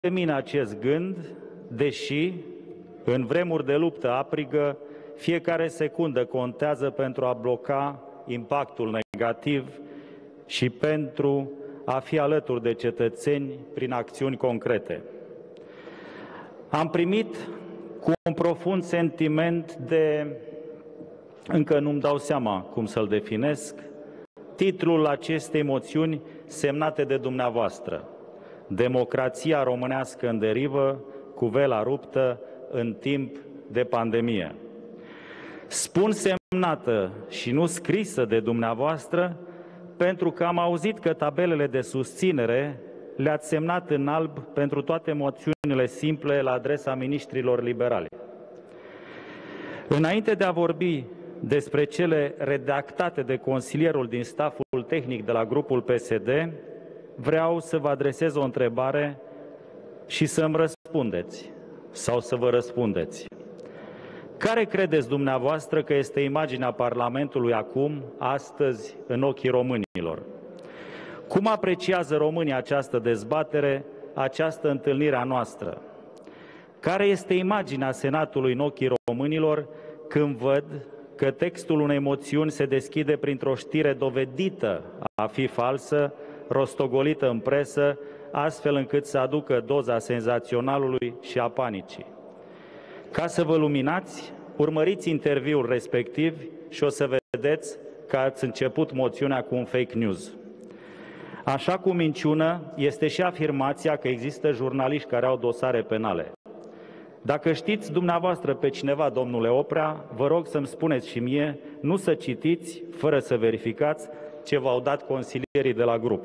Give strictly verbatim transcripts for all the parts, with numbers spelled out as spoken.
mine acest gând, deși, în vremuri de luptă aprigă, fiecare secundă contează pentru a bloca impactul negativ și pentru a fi alături de cetățeni prin acțiuni concrete. Am primit cu un profund sentiment de, încă nu-mi dau seama cum să-l definesc, titlul acestei moțiuni semnate de dumneavoastră: Democrația românească în derivă, cu vela ruptă în timp de pandemie. Spun semnată și nu scrisă de dumneavoastră, pentru că am auzit că tabelele de susținere le-ați semnat în alb pentru toate moțiunile simple la adresa miniștrilor liberali. Înainte de a vorbi despre cele redactate de consilierul din staful tehnic de la grupul P S D, vreau să vă adresez o întrebare și să-mi răspundeți, sau să vă răspundeți. Care credeți dumneavoastră că este imaginea Parlamentului acum, astăzi, în ochii românilor? Cum apreciază românii această dezbatere, această întâlnire a noastră? Care este imaginea Senatului în ochii românilor când văd că textul unei moțiuni se deschide printr-o știre dovedită a fi falsă, rostogolită în presă, astfel încât să aducă doza senzaționalului și a panicii? Ca să vă luminați, urmăriți interviul respectiv și o să vedeți că ați început moțiunea cu un fake news. Așa cum minciună este și afirmația că există jurnaliști care au dosare penale. Dacă știți dumneavoastră pe cineva, domnule Oprea, vă rog să-mi spuneți și mie, nu să citiți, fără să verificați, ce v-au dat consilierii de la grup.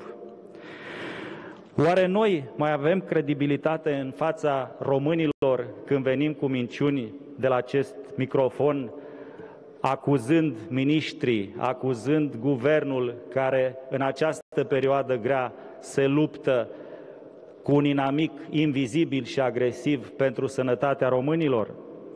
Oare noi mai avem credibilitate în fața românilor când venim cu minciuni de la acest microfon, acuzând miniștrii, acuzând guvernul care în această perioadă grea se luptă cu un inamic invizibil și agresiv pentru sănătatea românilor?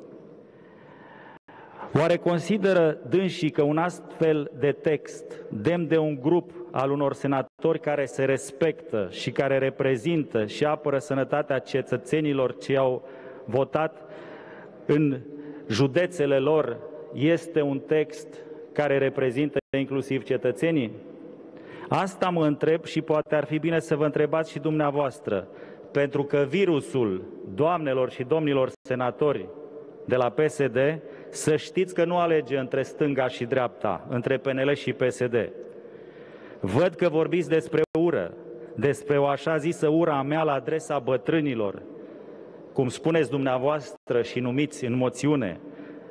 Oare consideră dânsii că un astfel de text, demn de un grup al unor senatori care se respectă și care reprezintă și apără sănătatea cetățenilor ce au votat în județele lor, este un text care reprezintă inclusiv cetățenii? Asta mă întreb și poate ar fi bine să vă întrebați și dumneavoastră, pentru că virusul, doamnelor și domnilor senatori de la P S D, să știți că nu alege între stânga și dreapta, între P N L și P S D. Văd că vorbiți despre ură, despre o așa zisă ură a mea la adresa bătrânilor, cum spuneți dumneavoastră și numiți în moțiune.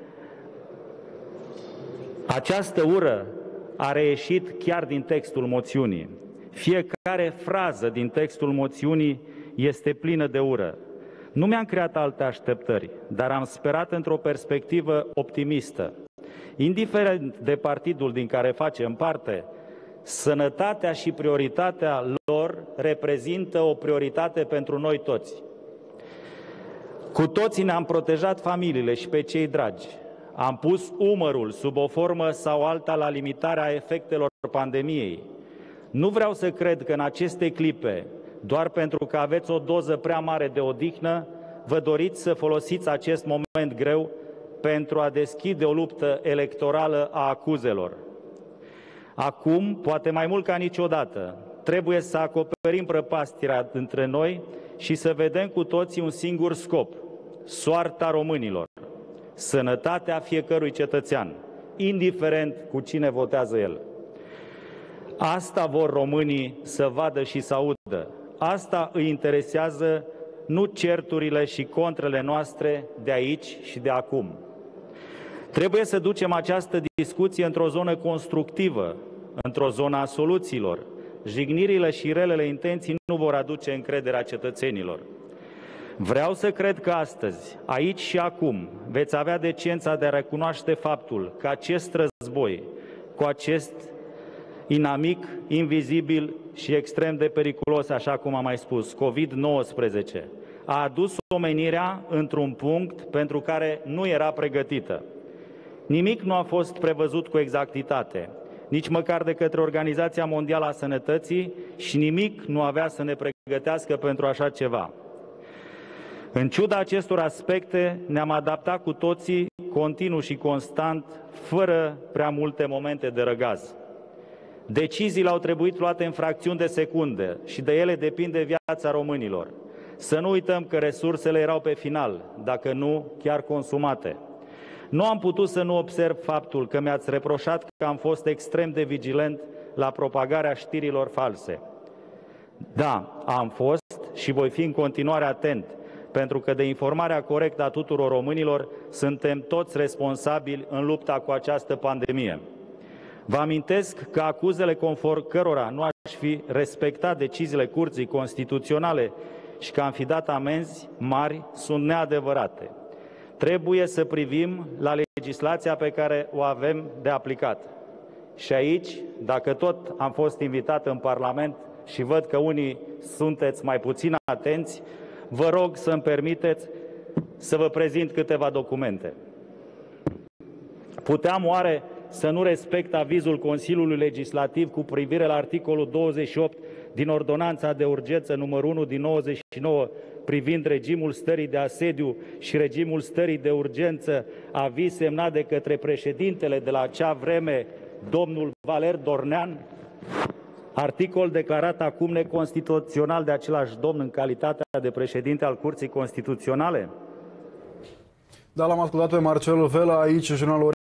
Această ură a reieșit chiar din textul moțiunii. Fiecare frază din textul moțiunii este plină de ură. Nu mi-am creat alte așteptări, dar am sperat într-o perspectivă optimistă. Indiferent de partidul din care facem parte, sănătatea și prioritatea lor reprezintă o prioritate pentru noi toți. Cu toții ne-am protejat familiile și pe cei dragi. Am pus umărul sub o formă sau alta la limitarea efectelor pandemiei. Nu vreau să cred că în aceste clipe, doar pentru că aveți o doză prea mare de odihnă, vă doriți să folosiți acest moment greu pentru a deschide o luptă electorală a acuzelor. Acum, poate mai mult ca niciodată, trebuie să acoperim prăpastirea între noi și să vedem cu toții un singur scop: soarta românilor, sănătatea fiecărui cetățean, indiferent cu cine votează el. Asta vor românii să vadă și să audă. Asta îi interesează, nu certurile și contrele noastre de aici și de acum. Trebuie să ducem această discuție într-o zonă constructivă, într-o zonă a soluțiilor. Jignirile și relele intenții nu vor aduce încrederea cetățenilor. Vreau să cred că astăzi, aici și acum, veți avea decența de a recunoaște faptul că acest război, cu acest inamic, invizibil și extrem de periculos, așa cum am mai spus, COVID nouăsprezece, a adus omenirea într-un punct pentru care nu era pregătită. Nimic nu a fost prevăzut cu exactitate, nici măcar de către Organizația Mondială a Sănătății, și nimic nu avea să ne pregătească pentru așa ceva. În ciuda acestor aspecte, ne-am adaptat cu toții, continuu și constant, fără prea multe momente de răgaz. Deciziile au trebuit luate în fracțiuni de secunde și de ele depinde viața românilor. Să nu uităm că resursele erau pe final, dacă nu chiar consumate. Nu am putut să nu observ faptul că mi-ați reproșat că am fost extrem de vigilent la propagarea știrilor false. Da, am fost și voi fi în continuare atent, pentru că de informarea corectă a tuturor românilor suntem toți responsabili în lupta cu această pandemie. Vă amintesc că acuzele conform cărora nu aș fi respectat deciziile Curții Constituționale și că am fi dat amenzi mari sunt neadevărate. Trebuie să privim la legislația pe care o avem de aplicat. Și aici, dacă tot am fost invitat în Parlament și văd că unii sunteți mai puțin atenți, vă rog să-mi permiteți să vă prezint câteva documente. Puteam oare să nu respect avizul Consiliului Legislativ cu privire la articolul douăzeci și opt din Ordonanța de Urgență numărul unu din nouăzeci și nouă privind regimul stării de asediu și regimul stării de urgență, aviz semnat de către președintele de la acea vreme, domnul Valer Dornean, articol declarat acum neconstituțional de același domn în calitatea de președinte al Curții Constituționale? Da, l-am ascultat pe Marcel Vela aici, jurnalul